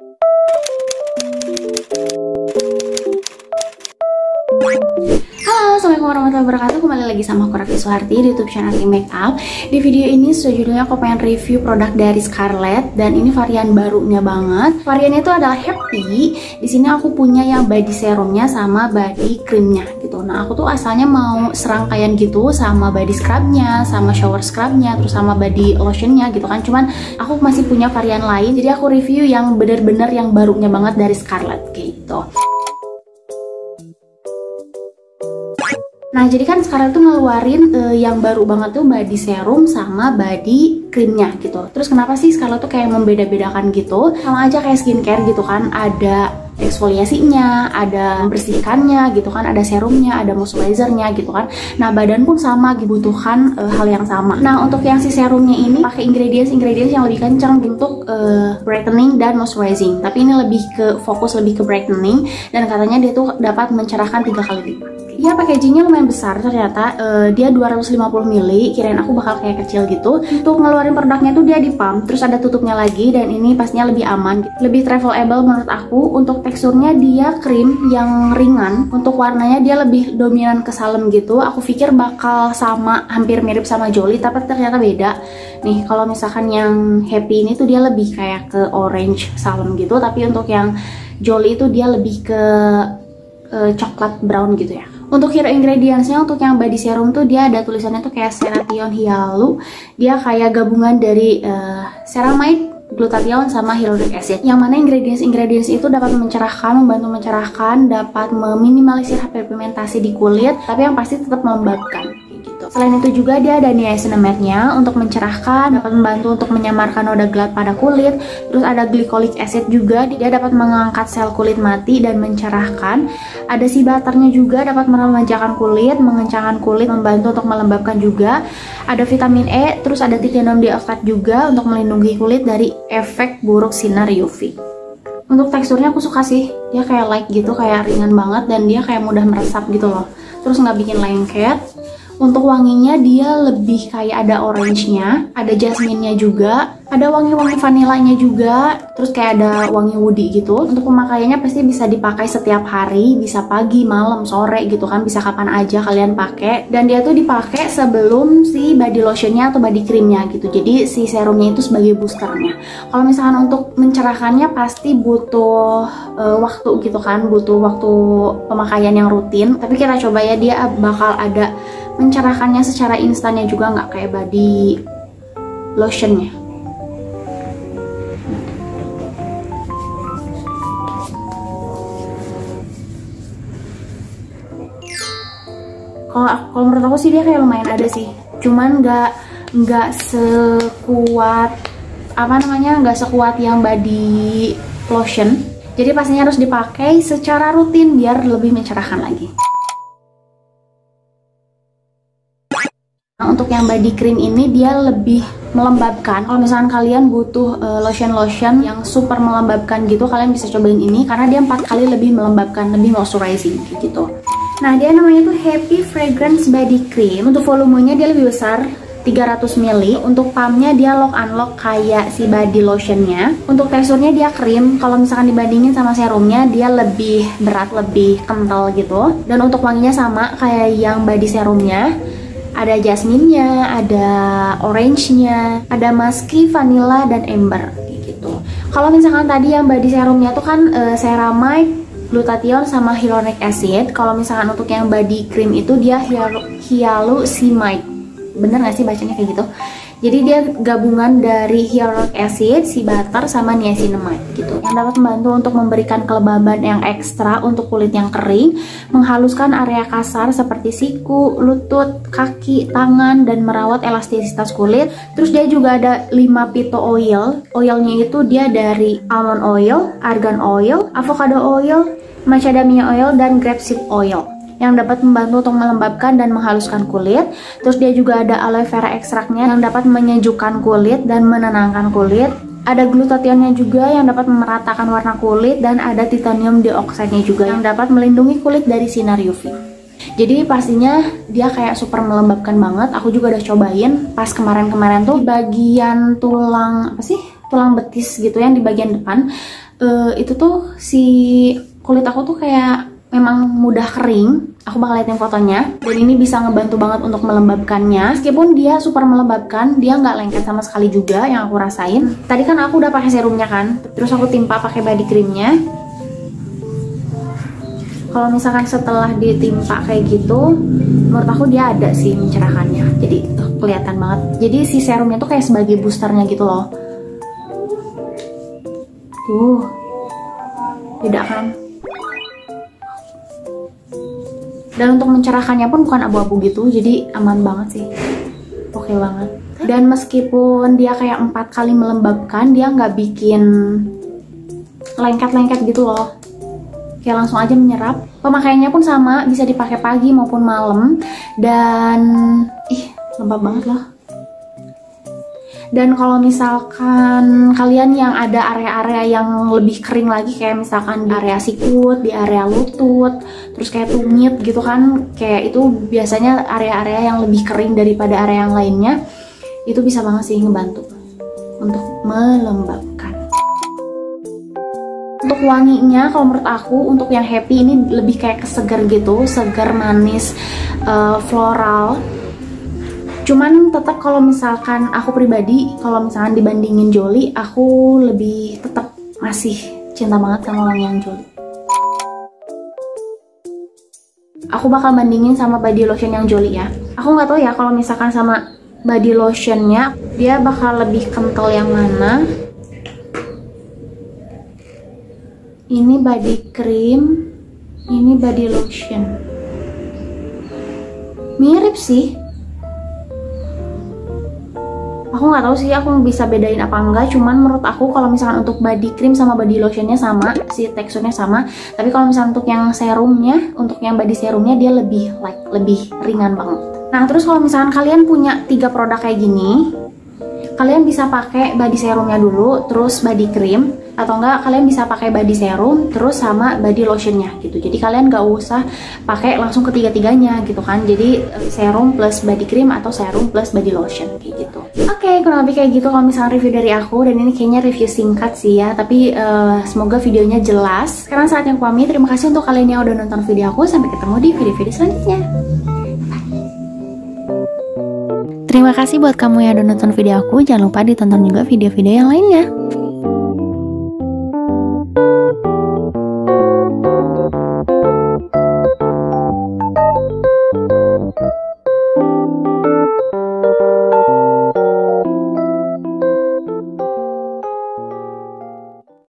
Halo, assalamualaikum warahmatullahi wabarakatuh. Kembali lagi sama aku Raffi Suharti di YouTube channel Arti Makeup. Di video ini sejujurnya aku pengen review produk dari Scarlett dan ini varian barunya banget. Variannya itu adalah Happy. Di sini aku punya yang body serumnya sama body creamnya gitu. Nah, aku tuh asalnya mau serangkaian gitu sama body scrubnya, sama shower scrubnya, terus sama body lotionnya gitu kan. Cuman aku masih punya varian lain. Jadi aku review yang bener-bener yang barunya banget dari Scarlett gitu. Nah, jadi kan sekarang tuh ngeluarin yang baru banget tuh body serum sama body creamnya gitu. Terus kenapa sih sekarang tuh kayak membeda-bedakan gitu? Sama aja kayak skincare gitu kan, ada eksfoliasinya, ada membersihkannya gitu kan, ada serumnya, ada moisturizernya gitu kan. Nah, badan pun sama dibutuhkan hal yang sama. Nah, untuk yang si serumnya ini pakai ingredients yang lebih kencang untuk brightening dan moisturizing. Tapi ini lebih ke fokus lebih ke brightening dan katanya dia tuh dapat mencerahkan 3 kali lipat. Ya, packagingnya lumayan besar ternyata. Dia 250 ml, kirain aku bakal kayak kecil gitu. Untuk ngeluarin produknya tuh dia di pump, terus ada tutupnya lagi dan ini pastinya lebih aman, lebih travelable menurut aku. Untuk teksturnya dia krim yang ringan, untuk warnanya dia lebih dominan ke salem gitu. Aku pikir bakal sama, hampir mirip sama Jolie, tapi ternyata beda. Nih, kalau misalkan yang Happy ini tuh dia lebih kayak ke orange salem gitu, tapi untuk yang Jolie itu dia lebih ke coklat brown gitu ya. Untuk hero ingredientsnya, untuk yang body serum tuh dia ada tulisannya tuh kayak Cerathione Hyalu. Dia kayak gabungan dari ceramide, glutathione sama hyaluronic acid. Yang mana ingredients itu dapat mencerahkan, membantu mencerahkan, dapat meminimalisir hyperpigmentasi di kulit, tapi yang pasti tetap melembabkan. Selain itu juga dia ada niacinamide-nya untuk mencerahkan, dapat membantu untuk menyamarkan noda gelap pada kulit. Terus ada glycolic acid juga, dia dapat mengangkat sel kulit mati dan mencerahkan. Ada sea butter-nya juga dapat meremajakan kulit, mengencangkan kulit, membantu untuk melembabkan juga. Ada vitamin E, terus ada titanium dioxide juga untuk melindungi kulit dari efek buruk sinar UV. Untuk teksturnya aku suka sih, dia kayak light gitu, kayak ringan banget dan dia kayak mudah meresap gitu loh. Terus nggak bikin lengket. Untuk wanginya dia lebih kayak ada orange-nya, ada jasmine-nya juga, ada wangi-wangi vanilanya juga, terus kayak ada wangi woody gitu. Untuk pemakaiannya pasti bisa dipakai setiap hari, bisa pagi, malam, sore gitu kan, bisa kapan aja kalian pakai. Dan dia tuh dipakai sebelum si body lotionnya atau body creamnya gitu. Jadi si serumnya itu sebagai boosternya. Kalau misalkan untuk mencerahkannya pasti butuh waktu gitu kan, butuh waktu pemakaian yang rutin. Tapi kita coba ya, dia bakal ada mencerahkannya secara instannya juga, nggak kayak body lotionnya. Kalau menurut aku sih dia kayak lumayan ada sih, cuman nggak sekuat nggak sekuat yang body lotion. Jadi pastinya harus dipakai secara rutin biar lebih mencerahkan lagi. Nah, untuk yang body cream ini dia lebih melembabkan. Kalau misalkan kalian butuh lotion yang super melembabkan gitu, kalian bisa cobain ini karena dia 4 kali lebih melembabkan, lebih moisturizing gitu. Nah, dia namanya tuh Happy Fragrance Body Cream. Untuk volumenya dia lebih besar, 300 ml. Untuk pumpnya dia lock unlock kayak si body lotionnya. Untuk teksturnya dia krim. Kalau misalkan dibandingin sama serumnya dia lebih berat, lebih kental gitu. Dan untuk wanginya sama kayak yang body serumnya. Ada jasmine-nya, ada orange-nya, ada musky, vanilla, dan amber gitu. Kalau misalkan tadi yang body serumnya tuh kan ceramide, glutathione, sama hyaluronic acid. Kalau misalkan untuk yang body cream itu dia hyaluronamide. Bener gak sih bacanya kayak gitu? Jadi dia gabungan dari hyaluronic acid, sea butter, sama niacinamide gitu, yang dapat membantu untuk memberikan kelembaban yang ekstra untuk kulit yang kering, menghaluskan area kasar seperti siku, lutut, kaki, tangan, dan merawat elastisitas kulit. Terus dia juga ada 5 phyto oil. Oilnya itu dia dari almond oil, argan oil, avocado oil, macadamia oil, dan grapeseed oil, yang dapat membantu untuk melembabkan dan menghaluskan kulit. Terus dia juga ada aloe vera ekstraknya yang dapat menyejukkan kulit dan menenangkan kulit. Ada glutathione-nya juga yang dapat memeratakan warna kulit, dan ada titanium dioxide-nya juga yang dapat melindungi kulit dari sinar UV. Jadi pastinya dia kayak super melembabkan banget. Aku juga udah cobain pas kemarin-kemarin tuh bagian tulang, apa sih? Tulang betis gitu yang di bagian depan. itu tuh si kulit aku tuh kayak memang mudah kering. Aku bakal liatin fotonya. Dan ini bisa ngebantu banget untuk melembabkannya. Meskipun dia super melembabkan, dia nggak lengket sama sekali juga yang aku rasain. Tadi kan aku udah pakai serumnya kan, terus aku timpa pakai body creamnya. Kalau misalkan setelah ditimpa kayak gitu, menurut aku dia ada sih mencerahkannya. Jadi tuh kelihatan banget. Jadi si serumnya tuh kayak sebagai boosternya gitu loh. Tuh, beda kan? Dan untuk mencerahkannya pun bukan abu-abu gitu, jadi aman banget sih. Oke banget. Dan meskipun dia kayak 4 kali melembabkan, dia nggak bikin lengket-lengket gitu loh. Kayak langsung aja menyerap. Pemakaiannya pun sama, bisa dipakai pagi maupun malam. Dan lembab banget loh. Dan kalau misalkan kalian yang ada area-area yang lebih kering lagi, kayak misalkan di area sikut, di area lutut, terus kayak tumit gitu kan, kayak itu biasanya area-area yang lebih kering daripada area yang lainnya, itu bisa banget sih ngebantu untuk melembabkan. Untuk wanginya, kalau menurut aku, untuk yang happy ini lebih kayak kesegar gitu, segar manis, floral. Cuman tetap kalau misalkan aku pribadi, kalau misalkan dibandingin Jolie, aku lebih tetap masih cinta banget sama wangian Jolie. Aku bakal bandingin sama body lotion yang Jolie ya. Aku nggak tahu ya kalau misalkan sama body lotionnya, dia bakal lebih kental yang mana. Ini body cream, ini body lotion. Mirip sih. Aku nggak tahu sih, aku bisa bedain apa enggak. Cuman menurut aku kalau misalkan untuk body cream sama body lotionnya sama, si teksturnya sama. Tapi kalau misalkan untuk yang serumnya, untuk yang body serumnya dia lebih light, lebih ringan banget. Nah terus kalau misalkan kalian punya 3 produk kayak gini, kalian bisa pakai body serumnya dulu, terus body cream, atau enggak kalian bisa pakai body serum terus sama body lotionnya gitu. Jadi kalian nggak usah pakai langsung ketiga-tiganya gitu kan. Jadi serum plus body cream atau serum plus body lotion kayak gitu. Oke, kurang lebih kayak gitu kalau misalnya review dari aku. Dan ini kayaknya review singkat sih ya, tapi semoga videonya jelas. Sekarang saatnya aku pamit. Terima kasih untuk kalian yang udah nonton video aku. Sampai ketemu di video-video selanjutnya. Terima kasih buat kamu yang udah nonton video aku. Jangan lupa ditonton juga video-video yang lainnya.